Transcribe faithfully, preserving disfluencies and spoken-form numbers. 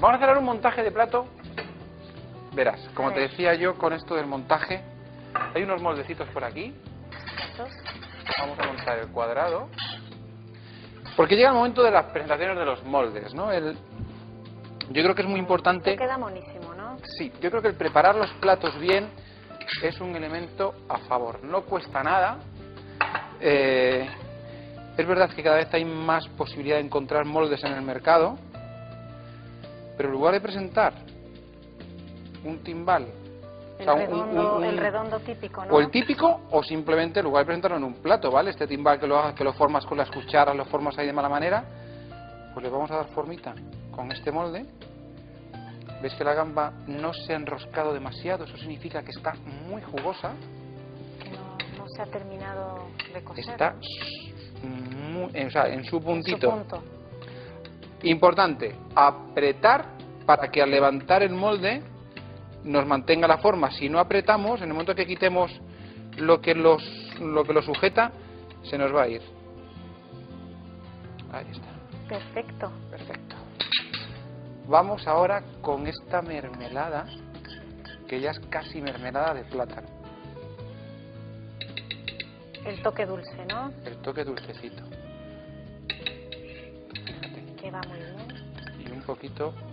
Vamos a hacer ahora un montaje de plato. Verás, como te decía yo con esto del montaje, hay unos moldecitos por aquí. Vamos a montar el cuadrado. Porque llega el momento de las presentaciones de los moldes, ¿no? El... Yo creo que es muy importante... Te queda monísimo, ¿no? Sí, yo creo que el preparar los platos bien es un elemento a favor. No cuesta nada. Eh, es verdad que cada vez hay más posibilidad de encontrar moldes en el mercado, pero en lugar de presentar un timbal, el, o sea, redondo, un, un, un, el redondo típico, ¿no? O el típico, o simplemente en lugar de presentarlo en un plato, ¿vale? Este timbal que lo hagas, que lo formas con las cucharas, lo formas ahí de mala manera, pues le vamos a dar formita con este molde. ¿Ves que la gamba no se ha enroscado demasiado? Eso significa que está muy jugosa. Que no, no se ha terminado de cocer. Está muy, o sea, en su puntito. En su punto. Importante, apretar para que al levantar el molde nos mantenga la forma. Si no apretamos, en el momento que quitemos lo que los, lo que lo sujeta, se nos va a ir. Ahí está. Perfecto. Perfecto. Vamos ahora con esta mermelada, que ya es casi mermelada de plátano. El toque dulce, ¿no? El toque dulcecito. Que va muy bien. Y un poquito